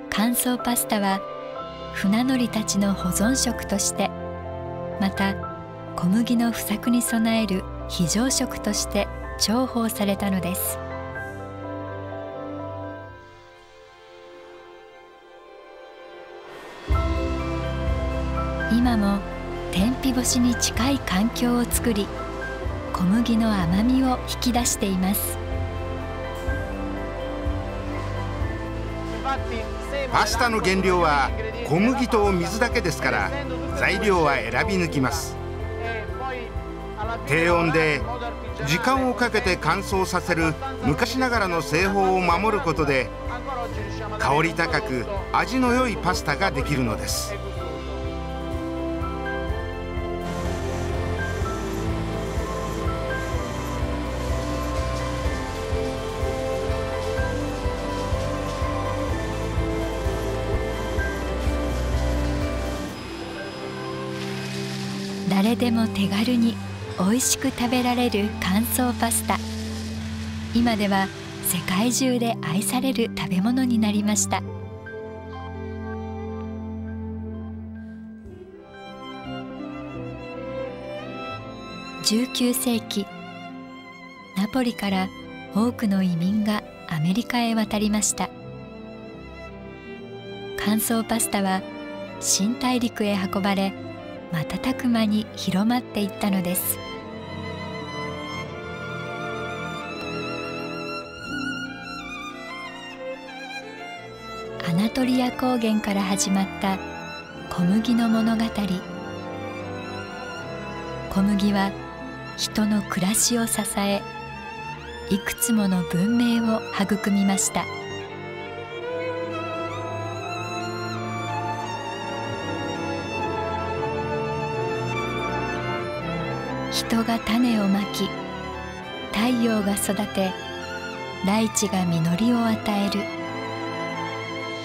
乾燥パスタは船乗りたちの保存食として、また小麦の不作に備える非常食として重宝されたのです。今も天日干しに近い環境を作り、小麦の甘みを引き出しています。 パスタの原料は小麦と水だけですから、材料は選び抜きます。低温で時間をかけて乾燥させる昔ながらの製法を守ることで、香り高く味の良いパスタができるのです。 誰でも手軽に美味しく食べられる乾燥パスタ。今では世界中で愛される食べ物になりました。19世紀、ナポリから多くの移民がアメリカへ渡りました。乾燥パスタは新大陸へ運ばれ、瞬く間に広まっていったのです。アナトリア高原から始まった小麦の物語。小麦は人の暮らしを支え、いくつもの文明を育みました。人が種をまき、太陽が育て、大地が実りを与える。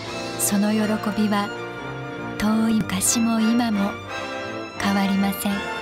その喜びは遠い昔も今も変わりません。